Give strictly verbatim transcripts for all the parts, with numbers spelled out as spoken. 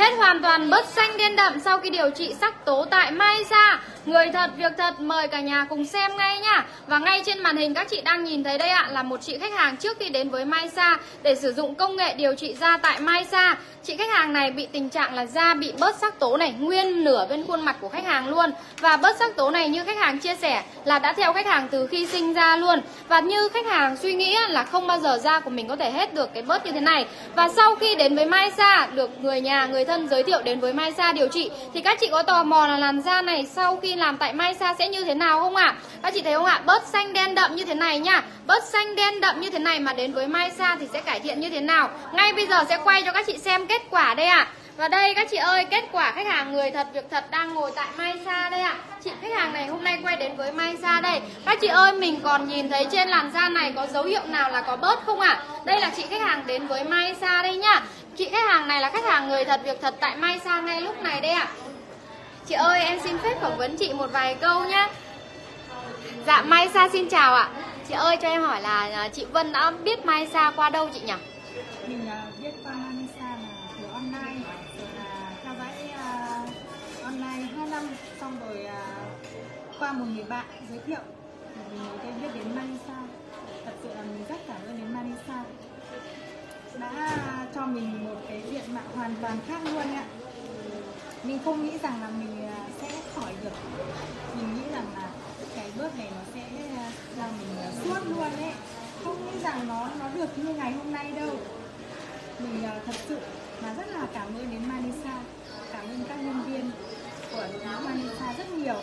Hết hoàn toàn bớt xanh đen đậm sau khi điều trị sắc tố tại Maisa. Người thật, việc thật, mời cả nhà cùng xem ngay nhá. Và ngay trên màn hình các chị đang nhìn thấy đây ạ, là một chị khách hàng trước khi đến với Maisa để sử dụng công nghệ điều trị da tại Maisa. Chị khách hàng này bị tình trạng là da bị bớt sắc tố này, nguyên nửa bên khuôn mặt của khách hàng luôn. Và bớt sắc tố này như khách hàng chia sẻ là đã theo khách hàng từ khi sinh ra luôn. Và như khách hàng suy nghĩ là không bao giờ da của mình có thể hết được cái bớt như thế này. Và sau khi đến với Maisa, được người nhà, người thân giới thiệu đến với Maisa điều trị, thì các chị có tò mò là làn da này sau khi làm tại Maisa sẽ như thế nào không ạ? À? Các chị thấy không ạ? À? Bớt xanh đen đậm như thế này nhá. Bớt xanh đen đậm như thế này mà đến với Maisa thì sẽ cải thiện như thế nào? Ngay bây giờ sẽ quay cho các chị xem kết quả đây ạ. À. Và đây các chị ơi, kết quả khách hàng người thật việc thật đang ngồi tại Maisa đây ạ. À. Chị khách hàng này hôm nay quay đến với Maisa đây. Các chị ơi, mình còn nhìn thấy trên làn da này có dấu hiệu nào là có bớt không ạ? À? Đây là chị khách hàng đến với Maisa đây nhá. Chị khách hàng này là khách hàng người thật việc thật tại Maisa ngay lúc này đây ạ. À. Chị ơi, em xin phép phỏng vấn chị một vài câu nhá. Dạ, Maisa xin chào ạ. Chị ơi, cho em hỏi là chị Vân đã biết Maisa qua đâu chị nhỉ? Mình uh, biết qua Maisa là từ online, rồi là theo dõi uh, online hai năm, xong rồi uh, qua một người bạn giới thiệu thì mình mới biết đến Maisa. Thật sự là mình rất cảm ơn đến Maisa đã cho mình một cái diện mạo hoàn toàn khác luôn ạ. Mình không nghĩ rằng là mình sẽ khỏi được. Mình nghĩ rằng là cái bớt này nó sẽ làm mình suốt luôn đấy. Không nghĩ rằng nó nó được như ngày hôm nay đâu. Mình thật sự mà rất là cảm ơn đến Maisa, cảm ơn các nhân viên của Maisa rất nhiều.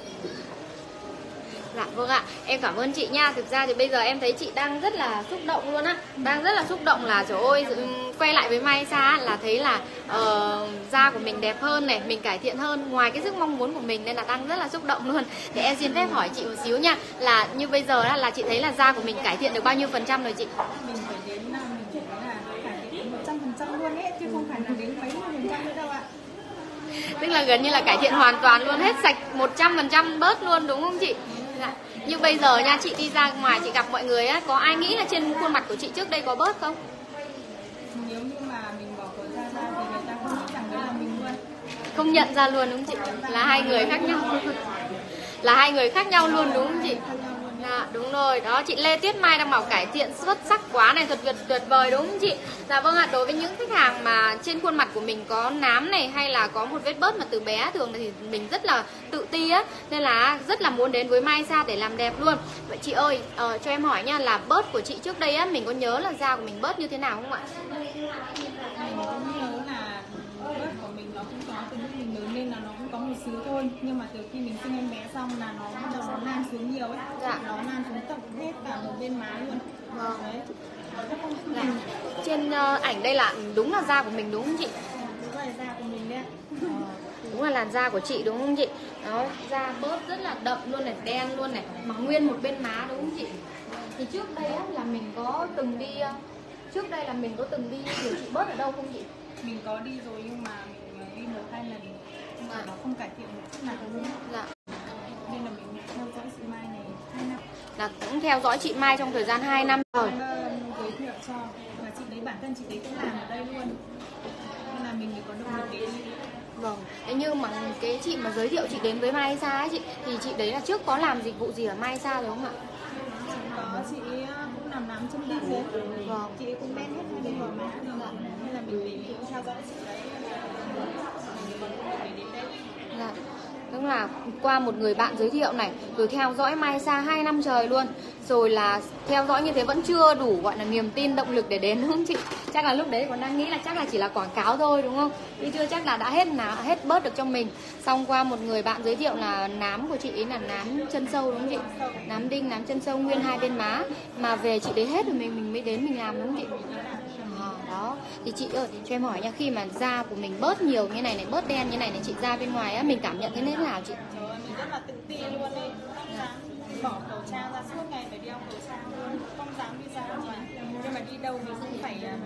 Dạ vâng ạ, em cảm ơn chị nha. Thực ra thì bây giờ em thấy chị đang rất là xúc động luôn á. Đang rất là xúc động là trời ơi, quay lại với Maisa là thấy là uh, da của mình đẹp hơn này, mình cải thiện hơn ngoài cái sức mong muốn của mình, nên là đang rất là xúc động luôn. Thì em xin phép hỏi chị một xíu nha, là như bây giờ là, là chị thấy là da của mình cải thiện được bao nhiêu phần trăm rồi chị? Mình phải đến mình phải là cải thiện một trăm phần trăm luôn ấy, chứ không phải là đến mấy phần trăm nữa đâu ạ. Tức là gần như là cải thiện hoàn toàn luôn, hết sạch một trăm phần trăm bớt luôn đúng không chị? Dạ. Như bây giờ nha, chị đi ra ngoài chị gặp mọi người á, có ai nghĩ là trên khuôn mặt của chị trước đây có bớt không? Nếu như mà mình bỏ khẩu trang ra thì người ta không nghĩ rằng đấy là mình luôn. Không nhận ra luôn đúng không chị? Là hai người khác nhau. Là hai người khác nhau luôn đúng không chị? Dạ, đúng rồi, đó chị Lê Tuyết Mai đang bảo cải thiện xuất sắc quá này, thật tuyệt tuyệt vời đúng không chị? Dạ vâng ạ, đối với những khách hàng mà trên khuôn mặt của mình có nám này hay là có một vết bớt mà từ bé thường thì mình rất là tự ti á, nên là rất là muốn đến với Maisa để làm đẹp luôn. Vậy chị ơi, uh, cho em hỏi nha, là bớt của chị trước đây á, mình có nhớ là da của mình bớt như thế nào không ạ? Mình cũng nhớ là bớt của mình nó cũng có từ lúc mình lớn lên là nó cũng có một xíu thôi, nhưng mà từ khi mình sinh em bé xong là nó bắt đầu nó lan xuống nhiều ấy. Dạ. Nó lan xuống tận hết cả một bên má luôn. Vâng. Đấy. Dạ. Trên uh, ảnh đây là đúng là da của mình đúng không chị? Đúng là da của mình đấy. Ờ, đúng là làn da của chị đúng không chị? Đó, da bớt rất là đậm luôn này, đen luôn này, mà nguyên một bên má đúng không chị? Thì trước đây á, là mình có từng đi trước đây là mình có từng đi điều trị bớt ở đâu không chị? Mình có đi rồi nhưng mà mình đi một hai lần nhưng mà nó không cải thiện được chút nào luôn. Dạ. Nên là mình theo dõi chị Mai này hai năm. Là cũng theo dõi chị Mai trong thời gian hai năm rồi. Giới thiệu cho và chị đấy, bản thân chị đấy cũng làm ở đây luôn. Nên là mình có động lực để đi. Vâng, thế nhưng mà cái chị mà giới thiệu chị đến với Maisa ấy chị, thì chị đấy là trước có làm dịch vụ gì ở Maisa rồi không ạ? Có, chị cũng làm nám chân đi rồi. Vâng. Chị cũng đen hết hai bên gò má rồi. Nên là mình đến cũng theo dõi chị đấy. Mình còn để đến đây. Dạ. Tức là qua một người bạn giới thiệu này, rồi theo dõi Maisa hai năm trời luôn. Rồi là theo dõi như thế vẫn chưa đủ gọi là niềm tin, động lực để đến đúng không chị? Chắc là lúc đấy còn đang nghĩ là chắc là chỉ là quảng cáo thôi đúng không? Chứ chưa chắc là đã hết nào hết bớt được cho mình. Xong qua một người bạn giới thiệu là nám của chị ấy là nám chân sâu đúng không chị? Nám đinh, nám chân sâu nguyên hai bên má. Mà về chị đấy hết rồi mình mình mới đến mình làm đúng không chị? À, đó. Thì chị ơi, cho em hỏi nha, khi mà da của mình bớt nhiều như này này, bớt đen như này này chị, ra bên ngoài á, mình cảm nhận thế nào chị? Trời ơi, mình rất là tự ti luôn đấy. Không dám bỏ khẩu trang ra, suốt ngày phải đeo khẩu trang luôn. Không dám đi ra ngoài. Nhưng mà đi đâu mình cũng phải là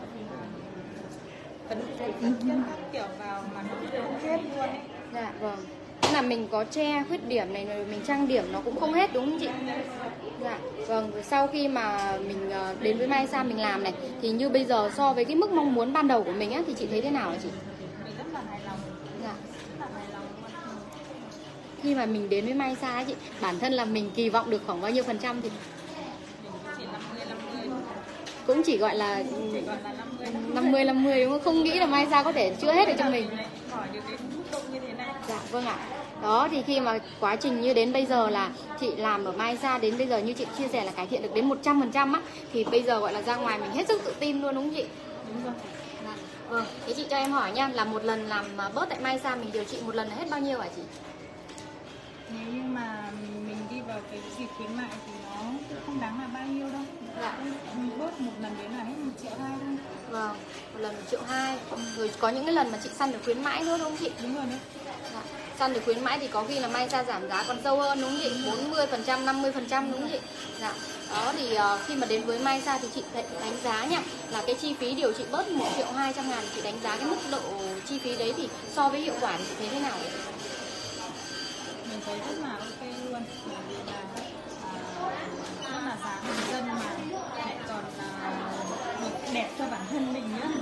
phấn khích các kiểu vào mà nó không hết luôn ấy. Dạ vâng. Tức là mình có che khuyết điểm này rồi mình trang điểm nó cũng không hết đúng không chị? Dạ vâng. Rồi sau khi mà mình đến với Maisa mình làm này thì như bây giờ so với cái mức mong muốn ban đầu của mình á thì chị thấy thế nào hả chị? Bây là hài lòng. Dạ. Rất là hài lòng luôn. Khi mà mình đến với Mai Sa ấy chị, bản thân là mình kỳ vọng được khoảng bao nhiêu phần trăm thì Mình chỉ năm mươi năm mươi. cũng chỉ gọi là Chỉ gọi là năm mươi năm mươi năm mươi đúng không? Không nghĩ là Mai Sa có thể chữa hết được cho mình. Hỏi được cái mức độ như thế này. Dạ vâng ạ. Đó thì khi mà quá trình như đến bây giờ là chị làm ở Mai Sa đến bây giờ như chị chia sẻ là cải thiện được đến một trăm phần trăm á, thì bây giờ gọi là ra ngoài mình hết sức tự tin luôn đúng không chị? Đúng rồi. Dạ. Vâng, thế chị cho em hỏi nha, là một lần làm mà bớt tại Mai Sa mình điều trị một lần là hết bao nhiêu hả chị? Nếu như mà mình đi vào cái dịp khuyến mại thì nó không đáng là bao nhiêu đâu. Dạ. Mình bớt một lần đến là hết một triệu hai thôi. Vâng, một lần một triệu hai. Rồi có những cái lần mà chị săn được khuyến mãi nữa đúng không chị? Đúng rồi đấy. Dạ. Săn được khuyến mãi thì có khi là Mai Sa giảm giá còn sâu hơn đúng không chị? bốn mươi phần trăm, năm mươi phần trăm đúng không chị? Dạ. Đó thì uh, khi mà đến với Mai Sa thì chị đánh giá nha, là cái chi phí điều trị bớt một triệu hai trăm ngàn, chị đánh giá cái mức độ chi phí đấy thì so với hiệu quả thì chị thấy thế nào? Mình thấy rất là ok luôn. Bởi vì là à, rất là giá bình dân mà lại còn à, được đẹp cho bản thân mình nữa.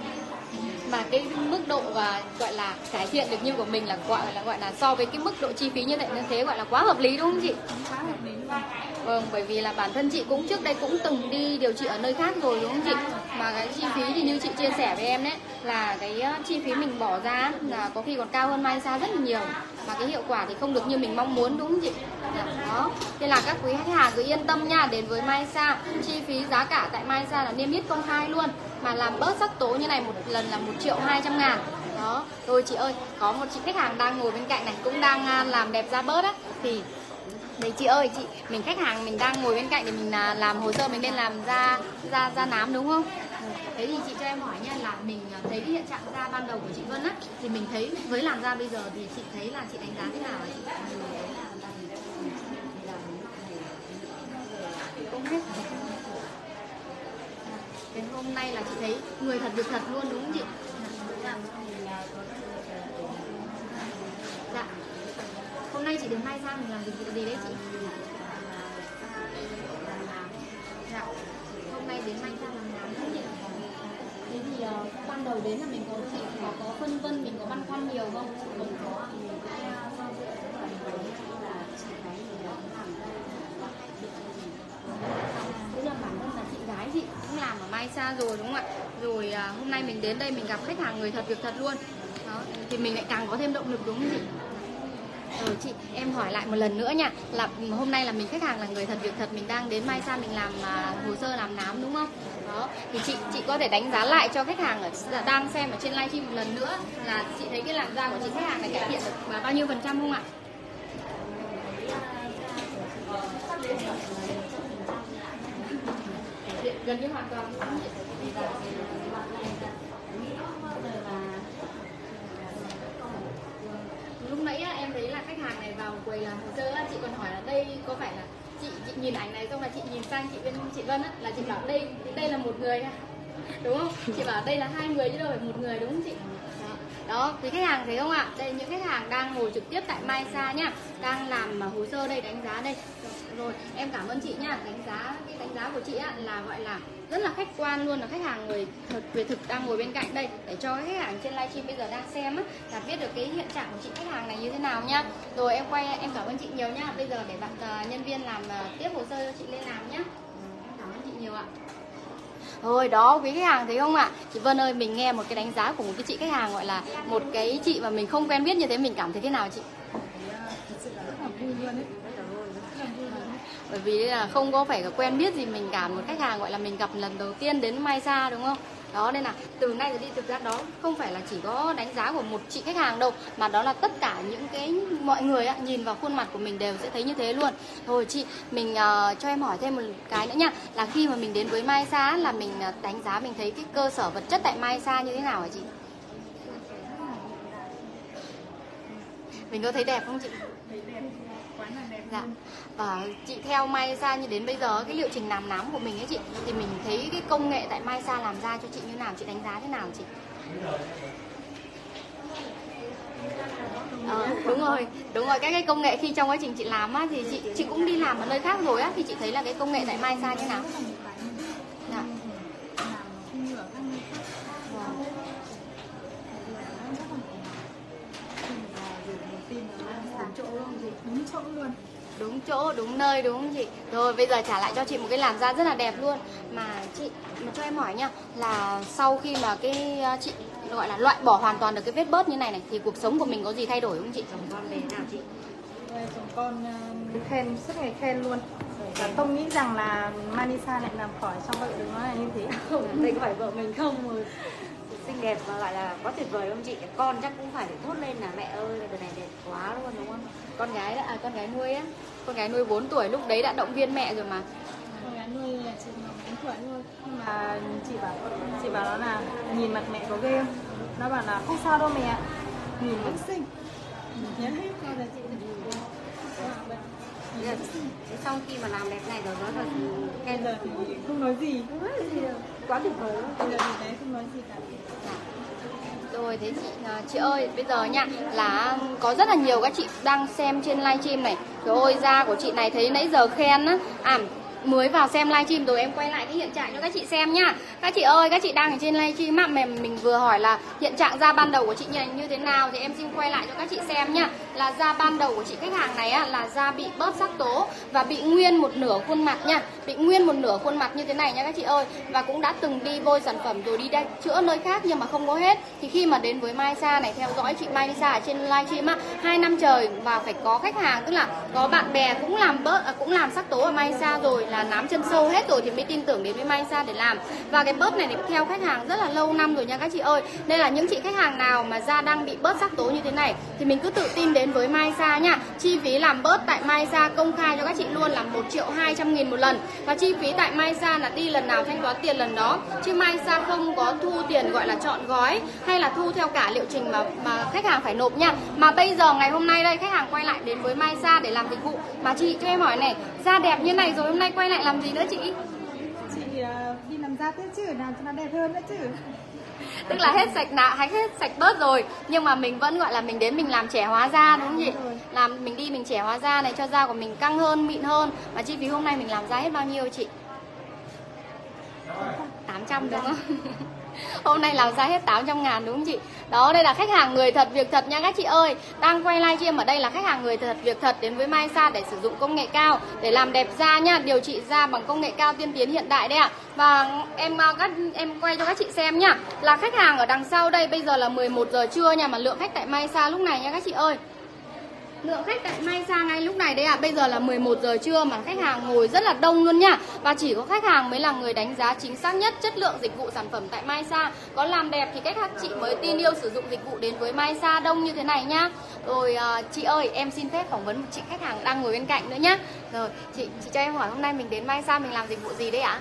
Mà cái mức độ và gọi là cải thiện được như của mình là gọi là gọi là so với cái mức độ chi phí như thế như thế gọi là quá hợp lý đúng không chị? Quá hợp lý luôn. Vâng, bởi vì là bản thân chị cũng trước đây cũng từng đi điều trị ở nơi khác rồi đúng không chị? Mà cái chi phí thì như chị chia sẻ với em đấy, là cái chi phí mình bỏ ra là có khi còn cao hơn Mai Sa rất là nhiều. Mà cái hiệu quả thì không được như mình mong muốn đúng không chị? Đó, nên là các quý khách hàng cứ yên tâm nha, đến với Mai Sa, chi phí giá cả tại Mai Sa là niêm yết công khai luôn. Mà làm bớt sắc tố như này một lần là một triệu hai trăm ngàn. Đó, rồi chị ơi, có một chị khách hàng đang ngồi bên cạnh này cũng đang làm đẹp da bớt á, thì đấy chị ơi, chị mình khách hàng mình đang ngồi bên cạnh để mình làm hồ sơ, mình nên làm da da da nám đúng không? Thế thì chị cho em hỏi nha, là mình thấy cái hiện trạng da ban đầu của chị Vân á, thì mình thấy với làn da bây giờ thì chị thấy là chị đánh giá thế nào hả chị? Không hết. Cái hôm nay là chị thấy người thật việc thật luôn đúng không chị? Dạ. Hôm nay chị đến Mai Sa mình làm dịch vụ gì đấy chị? Dạ. Hôm nay đến Mai Sa làm nám không chị? Thế thì uh, ban đầu đến là mình có chị có có phân vân, mình có băn khoăn nhiều không? Không có. Thế là bản thân là chị gái chị cũng làm ở Mai Sa rồi đúng không ạ? Rồi à, hôm nay mình đến đây mình gặp khách hàng người thật việc thật luôn. Đó, thì mình lại càng có thêm động lực đúng không chị? Rồi chị, em hỏi lại một lần nữa nha, là hôm nay là mình khách hàng là người thật việc thật, mình đang đến Mai Sa mình làm à, hồ sơ làm nám đúng không? Đó, thì chị chị có thể đánh giá lại cho khách hàng ở đang xem ở trên livestream một lần nữa, là chị thấy cái làn da của chị khách hàng này cải thiện được bao nhiêu phần trăm không ạ? Gần như hoàn toàn. Lúc nãy em thấy là khách hàng này vào quầy làm hồ sơ, chị còn hỏi là đây có phải là chị, chị nhìn ảnh này xong là chị nhìn sang chị bên chị Vân á, là chị bảo đây đây là một người đúng không? Chị bảo đây là hai người chứ đâu phải một người đúng không chị? Đó, quý khách hàng thấy không ạ? Đây những khách hàng đang ngồi trực tiếp tại Mai Sa nhá, đang làm hồ sơ đây, đánh giá đây. Rồi, em cảm ơn chị nhá. Đánh giá cái đánh giá của chị á là gọi là rất là khách quan luôn, là khách hàng người thật về thực đang ngồi bên cạnh đây để cho khách hàng trên livestream bây giờ đang xem á là biết được cái hiện trạng của chị khách hàng này như thế nào nhá. Rồi em quay em cảm ơn chị nhiều nhá. Bây giờ để bạn uh, nhân viên làm uh, tiếp hồ sơ cho chị lên làm nhá. Em cảm ơn chị nhiều ạ. Rồi đó, quý khách hàng thấy không ạ? Chị Vân ơi, mình nghe một cái đánh giá của một cái chị khách hàng gọi là một cái chị mà mình không quen biết như thế, mình cảm thấy thế nào chị? Thật sự là rất là vui luôn đấy. Bởi vì là không có phải quen biết gì, mình cả một khách hàng gọi là mình gặp lần đầu tiên đến Mai Sa đúng không? Đó, nên là từ nay trở đi thực ra đó không phải là chỉ có đánh giá của một chị khách hàng đâu, mà đó là tất cả những cái mọi người á, nhìn vào khuôn mặt của mình đều sẽ thấy như thế luôn. Rồi chị, mình uh, cho em hỏi thêm một cái nữa nha, là khi mà mình đến với Mai Sa là mình uh, đánh giá mình thấy cái cơ sở vật chất tại Mai Sa như thế nào hả chị? Mình có thấy đẹp không chị? Thấy đẹp, quá là đẹp. Dạ. Và chị theo Mai Sa như đến bây giờ cái liệu trình làm nám của mình ấy chị, thì mình thấy cái công nghệ tại Mai Sa làm ra cho chị như nào, chị đánh giá thế nào chị? Ờ, đúng rồi, đúng rồi, các cái công nghệ khi trong quá trình chị làm á, thì chị chị cũng đi làm ở nơi khác rồi á, thì chị thấy là cái công nghệ tại Mai Sa như nào? Dạ. đúng chỗ luôn. Đúng chỗ, đúng nơi, đúng không chị? Rồi bây giờ trả lại cho chị một cái làn da rất là đẹp luôn. Mà chị, mà cho em hỏi nha, là sau khi mà cái chị gọi là loại bỏ hoàn toàn được cái vết bớt như này này thì cuộc sống của mình có gì thay đổi không chị? Chồng con về nào chị? Rồi chồng con uh, khen, suốt ngày khen luôn. Và không nghĩ rằng là Manisa lại làm khỏi trong bệnh đừng nói là như thế. Đây có phải vợ mình không? Xinh đẹp và gọi là quá tuyệt vời không chị? Con chắc cũng phải để thốt lên là mẹ ơi, đợt này đẹp quá luôn đúng không? Con gái đó, à con gái nuôi á. Con gái nuôi bốn tuổi lúc đấy đã động viên mẹ rồi mà. Con gái nuôi là chỉ bốn tuổi thôi. Nhưng mà chị bảo chị bảo nó là nhìn mặt mẹ có ghê không? Nó bảo là không sao đâu mẹ. Nhìn vẫn xinh. Nhớ hết con là chị Thế sau khi mà làm đẹp này rồi nó là bây giờ thì không nói gì. không nói gì đâu. Quá tuyệt vời luôn. Bây giờ thì đấy không nói gì cả. Rồi thế chị chị ơi, bây giờ nha là có rất là nhiều các chị đang xem trên livestream này. Trời ơi, da của chị này thấy nãy giờ khen á. À, mới vào xem livestream rồi em quay lại cái hiện trạng cho các chị xem nhá. Các chị ơi, các chị đang ở trên livestream á, mà mình vừa hỏi là hiện trạng da ban đầu của chị như thế nào thì em xin quay lại cho các chị xem nhá. Là da ban đầu của chị khách hàng này á là da bị bớt sắc tố và bị nguyên một nửa khuôn mặt nha, bị nguyên một nửa khuôn mặt như thế này nha các chị ơi. Và cũng đã từng đi bôi sản phẩm rồi đi đây chữa nơi khác nhưng mà không có hết. Thì khi mà đến với Maisa này, theo dõi chị Maisa ở trên livestream á hai năm trời và phải có khách hàng, tức là có bạn bè cũng làm bớt à, cũng làm sắc tố ở Maisa rồi, là nám chân sâu hết rồi thì mới tin tưởng đến với Maisa để làm. Và cái bớt này thì theo khách hàng rất là lâu năm rồi nha các chị ơi. Nên là những chị khách hàng nào mà da đang bị bớt sắc tố như thế này thì mình cứ tự tin đến với Maisa nha. Chi phí làm bớt tại Maisa công khai cho các chị luôn là một triệu hai trăm nghìn một lần. Và chi phí tại Maisa là đi lần nào thanh toán tiền lần đó. Chứ Maisa không có thu tiền gọi là chọn gói hay là thu theo cả liệu trình mà mà khách hàng phải nộp nha. Mà bây giờ ngày hôm nay đây khách hàng quay lại đến với Maisa để làm dịch vụ. Mà chị cho em hỏi này, da đẹp như này rồi hôm nay quay lại làm gì nữa chị? Chị uh, đi làm da tiếp chứ, làm cho nó đẹp hơn nữa chứ. Tức là hết sạch nạ, hết sạch bớt rồi nhưng mà mình vẫn gọi là mình đến mình làm trẻ hóa da đúng không chị? Làm mình đi mình trẻ hóa da này cho da của mình căng hơn, mịn hơn. Mà chi phí hôm nay mình làm da hết bao nhiêu chị? tám trăm đúng không? Hôm nay làm ra hết tám trăm ngàn đúng không chị? Đó, đây là khách hàng người thật việc thật nha các chị ơi. Đang quay livestream ở đây là khách hàng người thật việc thật đến với Maisa để sử dụng công nghệ cao để làm đẹp da nha, điều trị da bằng công nghệ cao tiên tiến hiện đại đấy ạ. Và em các em quay cho các chị xem nhá. Là khách hàng ở đằng sau đây bây giờ là mười một giờ trưa nha, mà lượng khách tại Maisa lúc này nha các chị ơi. Lượng khách tại Maisa ngay lúc này đấy ạ, à, bây giờ là mười một giờ trưa mà khách hàng ngồi rất là đông luôn nha. Và chỉ có khách hàng mới là người đánh giá chính xác nhất chất lượng dịch vụ sản phẩm tại Maisa. Có làm đẹp thì các chị mới tin yêu sử dụng dịch vụ đến với Maisa đông như thế này nhá. Rồi à, chị ơi, em xin phép phỏng vấn một chị khách hàng đang ngồi bên cạnh nữa nhá. Rồi, chị chị cho em hỏi hôm nay mình đến Maisa mình làm dịch vụ gì đấy ạ?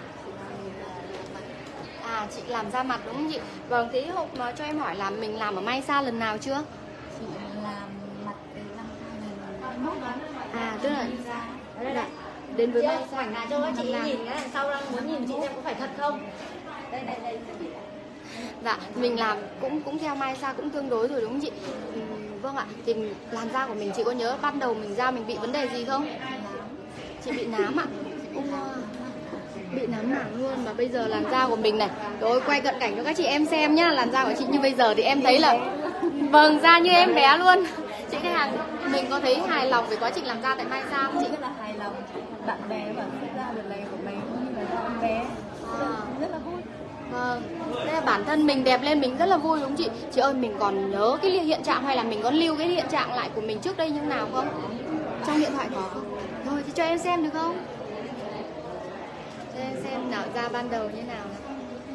À, chị làm da mặt đúng không chị? Vâng, thế hôm mà cho em hỏi là mình làm ở Maisa lần nào chưa? Chị làm mặt từ năm hai nghìn hai mươi mốt đó. À, tức là Đây đây. đến với Chị Maisa khoảnh lại cho các chị nhìn cái đằng sau đang muốn nhìn chị xem có phải thật không? Đây đây đây. Dạ, mình làm cũng cũng theo Maisa cũng tương đối rồi đúng không chị? Ừ, vâng ạ, thì làn da của mình chị có nhớ ban đầu mình da mình bị vấn đề gì không? Chị bị nám ạ. Ôi, bị nám mảng luôn. Và bây giờ làn da của mình này, rồi quay cận cảnh cho các chị em xem nhá. Làn da của chị như bây giờ thì em thấy là vâng, da như em bé luôn. Chị khách hàng mình có thấy hài lòng về quá trình làm da tại Maisa không chị? Rất là hài lòng. Bạn bè và da đợt này của mình cũng như là da em bé. À. Rất là vui. Vâng, đây là bản thân mình đẹp lên mình rất là vui đúng không chị? Chị ơi, mình còn nhớ cái hiện trạng hay là mình có lưu cái hiện trạng lại của mình trước đây như nào không? Trong điện thoại có không? Rồi thì cho em xem được không? Cho em xem nào, da ban đầu như nào nào.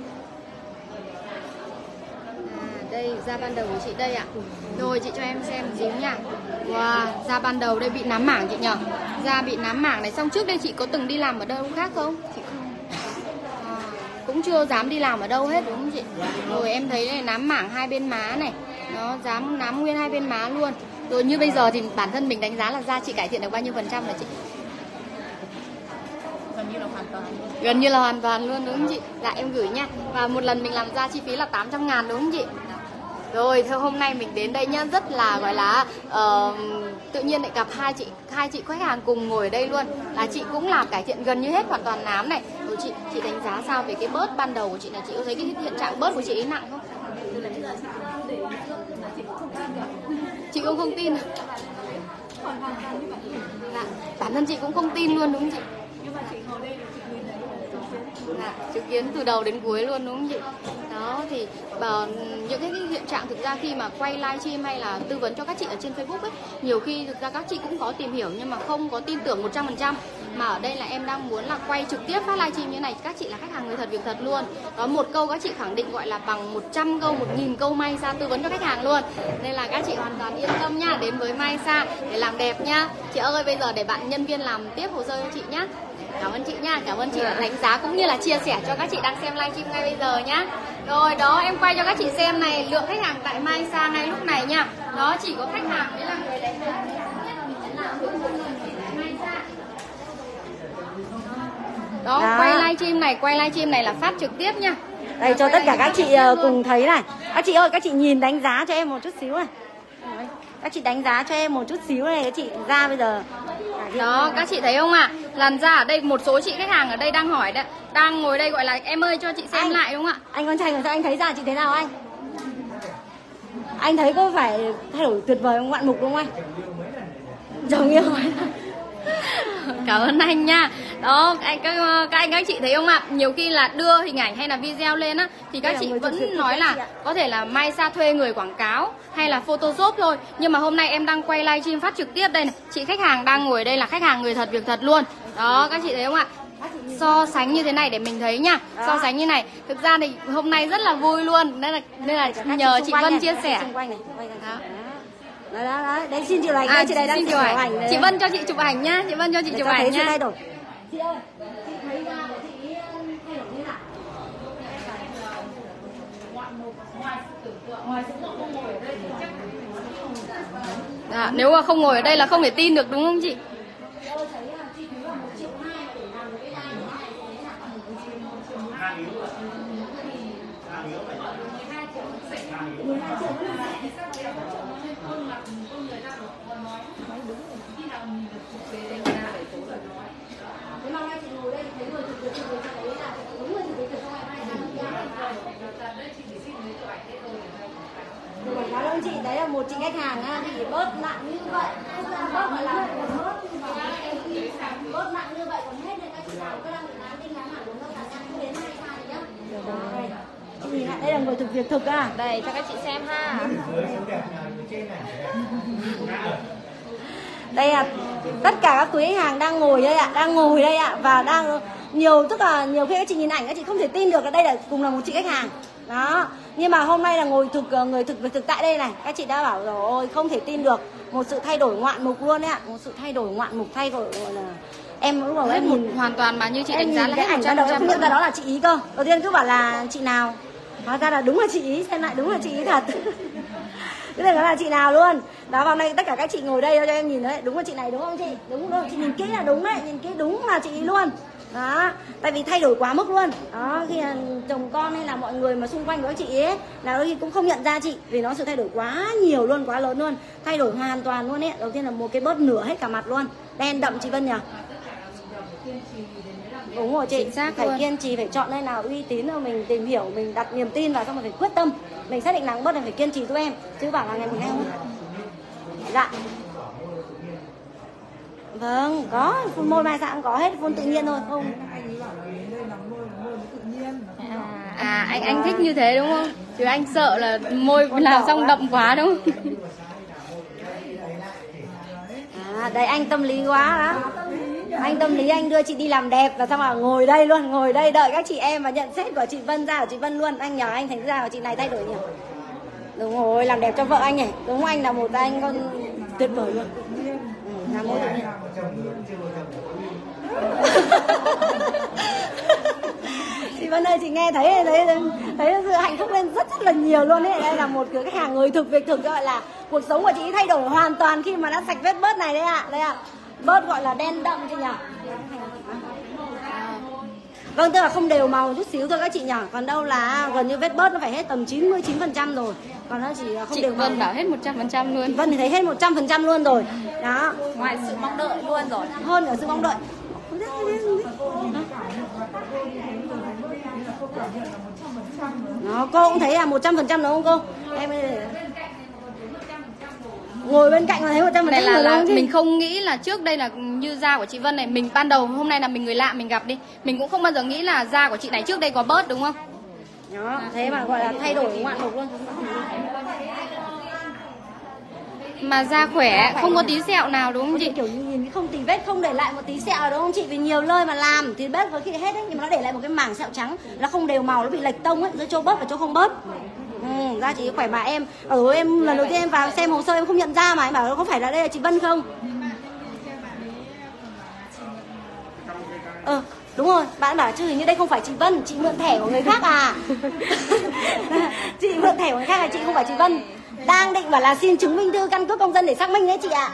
À, đây, da ban đầu của chị đây ạ. Rồi chị cho em xem xíu nha. Wow, da ban đầu đây bị nám mảng chị nhở? Da bị nám mảng này, xong trước đây chị có từng đi làm ở đâu khác không? Chị không. Cũng chưa dám đi làm ở đâu hết đúng không chị? Rồi em thấy này, nám mảng hai bên má này, nó dám nám nguyên hai bên má luôn. Rồi như bây giờ thì bản thân mình đánh giá là da chị cải thiện được bao nhiêu phần trăm rồi chị? Gần như là hoàn toàn. Gần như là hoàn toàn luôn đúng không chị? Dạ em gửi nha. Và một lần mình làm da chi phí là tám trăm ngàn đúng không chị? Rồi theo hôm nay mình đến đây nhá, rất là gọi là uh, tự nhiên lại gặp hai chị hai chị khách hàng cùng ngồi ở đây luôn. Là chị cũng làm cải thiện gần như hết hoàn toàn nám này. Rồi chị chị đánh giá sao về cái bớt ban đầu của chị này, chị có thấy cái hiện trạng bớt của chị ấy nặng không? Chị cũng không tin. còn hoàn toàn như vậy. Dạ. Bản thân chị cũng không tin luôn đúng không chị? Nhưng mà chị ngồi đây thì chị nhìn thấy là chứng kiến. Dạ, chứng kiến từ đầu đến cuối luôn đúng không chị? Đó thì uh, những cái hiện trạng thực ra khi mà quay livestream hay là tư vấn cho các chị ở trên Facebook ấy, nhiều khi thực ra các chị cũng có tìm hiểu nhưng mà không có tin tưởng một trăm phần trăm. Mà ở đây là em đang muốn là quay trực tiếp phát livestream như này, các chị là khách hàng người thật việc thật luôn. Đó, một câu các chị khẳng định gọi là bằng một trăm câu, một nghìn câu may ra tư vấn cho khách hàng luôn. Nên là các chị hoàn toàn yên tâm nha, đến với Maisa để làm đẹp nha. Chị ơi, bây giờ để bạn nhân viên làm tiếp hồ sơ cho chị nhá. Cảm ơn chị nha, cảm ơn chị đã đánh giá cũng như là chia sẻ cho các chị đang xem livestream ngay bây giờ nhá. Rồi đó, em quay cho các chị xem này, lượng khách hàng tại Maisa ngay lúc này nha. Đó, chỉ có khách hàng mới là người đánh giá. Đó, Đó. quay livestream này, quay livestream này là phát trực tiếp nha. Đây cho tất cả các chị uh, cùng thấy này. Các chị ơi, các chị nhìn đánh giá cho em một chút xíu này. Đấy. Các chị đánh giá cho em một chút xíu này, các chị ra bây giờ. Đó, các chị thấy không ạ? À? Làn da ở đây một số chị khách hàng ở đây đang hỏi đấy, đang ngồi đây gọi là em ơi cho chị xem anh, lại đúng không ạ? Anh con trai làm sao anh thấy ra chị thế nào anh? Anh thấy có phải thay đổi tuyệt vời không, ngoạn mục đúng không anh? Chồng yêu ấy. Cảm ơn anh nha. Đó, anh các, các anh các chị thấy không ạ? Nhiều khi là đưa hình ảnh hay là video lên á thì các chị vẫn nói là có thể là Maisa thuê người quảng cáo hay là Photoshop thôi. Nhưng mà hôm nay em đang quay livestream phát trực tiếp đây này. Chị khách hàng đang ngồi đây là khách hàng người thật việc thật luôn. Đó, các chị thấy không ạ? So sánh như thế này để mình thấy nha. Đó. So sánh như này. Thực ra thì hôm nay rất là vui luôn. Nên là nên là nhờ chị Vân này, chia sẻ. Đó. Đó, đó, đó. Đấy xin chụp ảnh, à, chị đây đang chụp ảnh. ảnh chị Vân cho chị chụp ảnh nhá, chị Vân cho chị để chụp cho ảnh nhá. thay đổi. Chị ơi, chị thấy da của chị thay đổi như nào? À, nếu mà không ngồi ở đây là không thể tin được đúng không chị? Cảm ơn chị, đấy là một chị khách hàng ha, thì bớt nặng như vậy, bớt gọi là bớt nặng như vậy còn hết nên các chị nào cứ đang bị nám tinh nám hẳn đúng không, là sang không đến hai sai nhá. Rồi, chị nhìn lại đây là người thực việc thực à? Đây cho các chị xem ha. Đây là tất cả các quý khách hàng đang ngồi đây ạ, đang ngồi đây ạ và đang nhiều, tức là nhiều khi các chị nhìn ảnh các chị không thể tin được là đây là cùng là một chị khách hàng. Đó, nhưng mà hôm nay là ngồi thực người thực việc thực tại đây này, các chị đã bảo rồi không thể tin được, một sự thay đổi ngoạn mục luôn đấy ạ, một sự thay đổi ngoạn mục, thay đổi gọi là em lúc đầu em nhìn hoàn toàn mà như chị em đánh giá là cái ảnh ban đầu em không nhận ra đó là chị Ý cơ, đầu tiên cứ bảo là chị nào, hóa ra là đúng là chị Ý, xem lại đúng là chị Ý thật. Cái này là chị nào luôn. Đó, vào nay tất cả các chị ngồi đây cho em nhìn đấy, đúng là chị này đúng không chị? Đúng rồi, chị nhìn kỹ là đúng đấy, nhìn kỹ đúng là chị Ý luôn. Đó, tại vì thay đổi quá mức luôn. Đó, khi là chồng con hay là mọi người mà xung quanh của chị ấy là đôi khi cũng không nhận ra chị vì nó sự thay đổi quá nhiều luôn, quá lớn luôn, thay đổi hoàn toàn luôn ấy. Đầu tiên là một cái bớt nửa hết cả mặt luôn, đen đậm chị Vân nhỉ? Đúng rồi chị, phải luôn. Kiên trì, phải chọn nơi nào uy tín rồi mình tìm hiểu, mình đặt niềm tin vào, xong rồi phải quyết tâm, mình xác định nắng bớt này phải kiên trì giúp em, chứ bảo là ngày một ngày không. Dạ. Vâng, có phun môi mai cũng có hết, phun tự nhiên thôi, không. À, à anh anh thích như thế đúng không? Chứ anh sợ là môi làm xong đậm quá đúng không? À, đây anh tâm lý quá đó. Anh tâm lý, anh đưa chị đi làm đẹp và xong rồi ngồi đây luôn, ngồi đây đợi các chị em và nhận xét của chị Vân ra của chị Vân luôn. Anh nhờ anh thành ra của chị này thay đổi nhiều. Đúng rồi, làm đẹp cho vợ anh này. Đúng không, anh là một anh con tuyệt vời luôn. Ừ, làm môi tự nhiên. Chị Vân ơi, chị nghe thấy thấy thấy sự hạnh phúc lên rất rất là nhiều luôn ấy. Đây là một cái khách hàng người thực việc thực, gọi là cuộc sống của chị thay đổi hoàn toàn khi mà đã sạch vết bớt này đấy ạ. À. Đây ạ. À. Bớt gọi là đen đậm chị nhỉ. Vâng, tức là không đều màu chút xíu thôi các chị nhỉ. Còn đâu là gần như vết bớt nó phải hết tầm chín mươi chín phần trăm rồi. Còn nó chỉ không chị đều màu. Vân bảo hết một trăm phần trăm luôn. Chị Vân thì thấy hết một trăm phần trăm luôn rồi. Đó. Ngoài sự mong đợi luôn rồi. Hơn cả sự mong đợi. Đó, cô cũng thấy là một trăm phần trăm đúng không cô? Em ơi. ngồi bên cạnh mà thấy một trăm phần Này trăm là, là mình mình không nghĩ là trước đây là như da của chị Vân này, mình ban đầu hôm nay là mình người lạ mình gặp đi, mình cũng không bao giờ nghĩ là da của chị này trước đây có bớt đúng không? Đó, thế mà gọi là thay đổi ngoạn mục luôn. Mà da khỏe, không có tí sẹo nào đúng không chị? Kiểu như nhìn không tì vết, không để lại một tí sẹo đúng không chị? Vì nhiều nơi mà làm thì vết có khi hết đấy, nhưng mà nó để lại một cái mảng sẹo trắng, nó không đều màu, nó bị lệch tông ấy, giữa chỗ bớt và chỗ không bớt. Ừ, da chị khỏe mà em. Ở em lần đầu tiên em vào xem hồ sơ em không nhận ra mà em bảo có phải là đây là chị Vân không? Ờ, đúng rồi, bạn bảo chứ hình như đây không phải chị Vân, chị mượn thẻ của người khác à? Chị mượn thẻ của người khác là chị không phải chị Vân. Đang định bảo là xin chứng minh thư căn cước công dân để xác minh đấy chị ạ.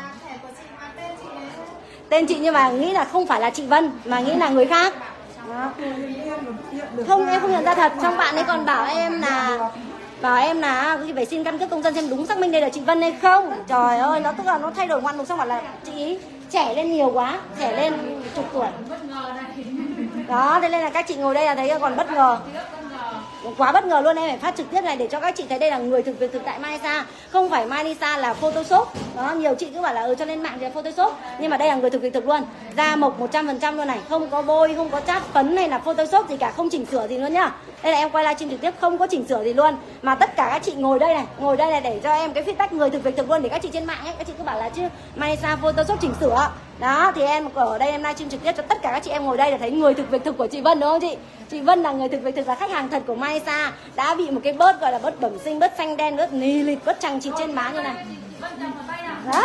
Tên chị nhưng mà nghĩ là không phải là chị Vân mà nghĩ là người khác. Đó. Không, em không nhận ra thật. Trong bạn ấy còn bảo em là bảo em là phải xin căn cước công dân xem đúng xác minh đây là chị Vân hay không. Trời ơi, nó tức là nó thay đổi ngoạn mục xong bảo là chị ý trẻ lên nhiều quá, trẻ lên chục tuổi. Đó, thế nên là các chị ngồi đây là thấy còn bất ngờ. Quá bất ngờ luôn, em phải phát trực tiếp này để cho các chị thấy đây là người thực việc thực tại Maisa, không phải Maisa là Photoshop. Đó, nhiều chị cứ bảo là ừ cho lên mạng thì là Photoshop, nhưng mà đây là người thực việc thực luôn, da mộc một trăm phần trăm luôn này, không có bôi, không có chát phấn này là Photoshop gì cả, không chỉnh sửa gì luôn nhá. Đây là em quay livestream trực tiếp không có chỉnh sửa gì luôn, mà tất cả các chị ngồi đây này, ngồi đây này để cho em cái feedback người thực việc thực luôn, để các chị trên mạng ấy, các chị cứ bảo là chứ Maisa Photoshop chỉnh sửa. Đó, thì em ở đây em livestream trực tiếp cho tất cả các chị em ngồi đây để thấy người thực việc thực của chị Vân đúng không chị? Chị Vân là người thực việc thực, là khách hàng thật của Maisa, đã bị một cái bớt gọi là bớt bẩm sinh, bớt xanh đen, bớt nì lịt, bớt chằng chịt trên má như này. Đó.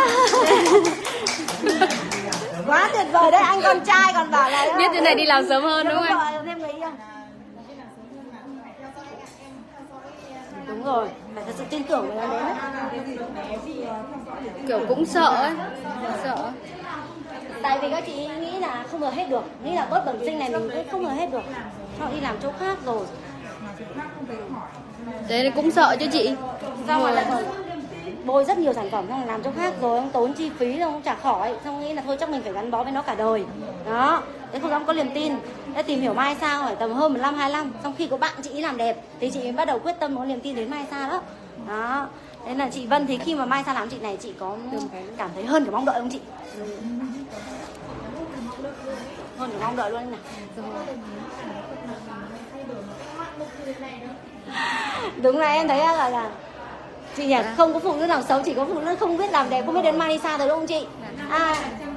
Quá tuyệt vời đấy, anh con trai còn bảo là biết thế này đi làm sớm hơn đúng không? Thêm người yêu. Đúng rồi, phải thật sự tin tưởng người đến đấy. Kiểu cũng sợ ấy, sợ. Tại vì các chị nghĩ là không ngờ hết được, nghĩ là bớt bẩm sinh này mình cũng không ngờ hết được, họ đi làm chỗ khác rồi. Thế nên cũng sợ chứ chị. Xong rồi lại còn bôi rất nhiều sản phẩm, xong rồi làm chỗ khác rồi ông tốn chi phí, xong không trả khỏi, xong nghĩ là thôi chắc mình phải gắn bó với nó cả đời. Đó, thế không dám có niềm tin. Thế tìm hiểu Mai Sa phải tầm hơn một năm hai năm, xong khi có bạn chị làm đẹp thì chị bắt đầu quyết tâm có niềm tin đến Mai Sa đó. Đó, thế là chị Vân thì khi mà Mai Sa làm chị này chị có cảm thấy hơn cả mong đợi không chị? Hơn cả mong đợi luôn này. Đúng là em thấy là là chị nhỉ, không có phụ nữ nào xấu, chỉ có phụ nữ không biết làm đẹp, không biết đến Marisa rồi đúng không chị? À,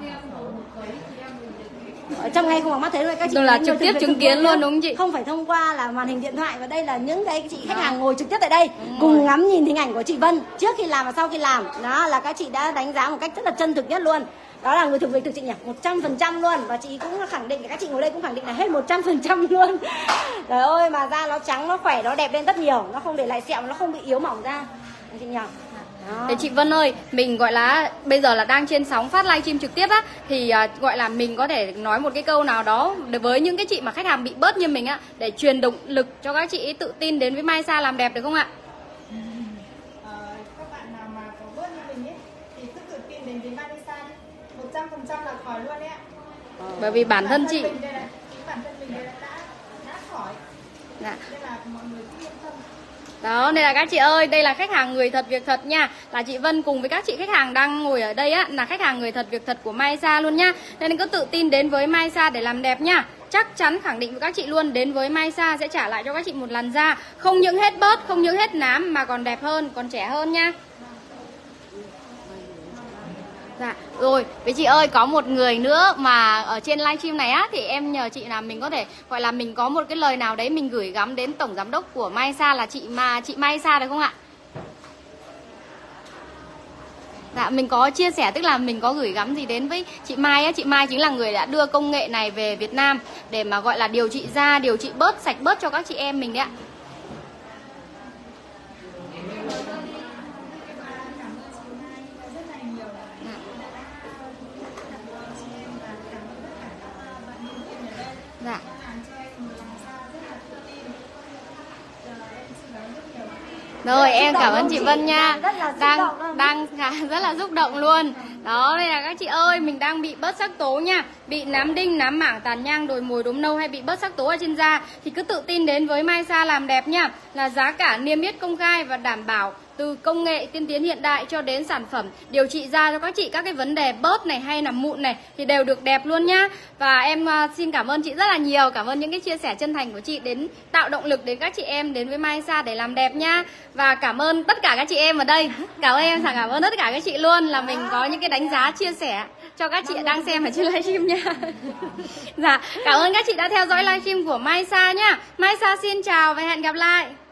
ở trong ngay không có mắt thấy luôn các chị. Đúng là trực tiếp chứng kiến luôn đúng không chị? Không phải thông qua là màn hình điện thoại, và đây là những cái chị khách hàng ngồi trực tiếp tại đây cùng ngắm nhìn hình ảnh của chị Vân trước khi làm và sau khi làm. Đó là các chị đã đánh giá một cách rất là chân thực nhất luôn. Đó là người thực việc thực chị nhỉ, một trăm phần trăm luôn. Và chị cũng khẳng định, các chị ngồi đây cũng khẳng định là hết một trăm phần trăm luôn. Trời ơi, mà da nó trắng, nó khỏe, nó đẹp lên rất nhiều, nó không để lại sẹo, nó không bị yếu mỏng da chị nhỉ. Thế chị Vân ơi, mình gọi là bây giờ là đang trên sóng phát livestream trực tiếp á, thì uh, gọi là mình có thể nói một cái câu nào đó với những cái chị mà khách hàng bị bớt như mình á, để truyền động lực cho các chị tự tin đến với Maisa làm đẹp được không ạ? Ờ, các bạn nào mà có bớt như mình ấy thì cứ tự tin đến với Maisa đi, một trăm phần trăm là khỏi luôn đấy ạ. Bởi vì bản thân chị, bản thân mình đã đã, đã khỏi. Dạ. Nên là mọi người cứ yên tâm. Đó, nên là các chị ơi, đây là khách hàng người thật việc thật nha. Là chị Vân cùng với các chị khách hàng đang ngồi ở đây á, là khách hàng người thật việc thật của Maisa luôn nha. Nên cứ tự tin đến với Maisa để làm đẹp nha. Chắc chắn khẳng định với các chị luôn, đến với Maisa sẽ trả lại cho các chị một làn da không những hết bớt, không những hết nám mà còn đẹp hơn, còn trẻ hơn nha. Dạ, rồi, với chị ơi, có một người nữa mà ở trên livestream này á, thì em nhờ chị là mình có thể gọi là mình có một cái lời nào đấy mình gửi gắm đến tổng giám đốc của Maisa là chị mà chị Maisa được không ạ? Dạ, mình có chia sẻ, tức là mình có gửi gắm gì đến với chị Mai á. Chị Mai chính là người đã đưa công nghệ này về Việt Nam để mà gọi là điều trị da, điều trị bớt, sạch bớt cho các chị em mình đấy ạ. Dạ. Rồi em cảm ơn chị Vân nha. Đang đang rất là xúc động luôn. Đó, đây là các chị ơi, mình đang bị bớt sắc tố nha, bị nám đinh, nám mảng, tàn nhang, đồi mồi, đốm nâu hay bị bớt sắc tố ở trên da thì cứ tự tin đến với Maisa làm đẹp nha. Là giá cả niêm yết công khai và đảm bảo từ công nghệ tiên tiến hiện đại cho đến sản phẩm điều trị da cho các chị, các cái vấn đề bớt này hay là mụn này thì đều được đẹp luôn nhá. Và em uh, xin cảm ơn chị rất là nhiều, cảm ơn những cái chia sẻ chân thành của chị đến tạo động lực đến các chị em đến với Maisa để làm đẹp nhá. Và cảm ơn tất cả các chị em ở đây, cảm ơn em, cảm ơn tất cả các chị luôn là mình có những cái đánh giá chia sẻ cho các chị đang xem ở trên livestream nha. Dạ, cảm ơn các chị đã theo dõi livestream của Maisa nhá. Maisa xin chào và hẹn gặp lại.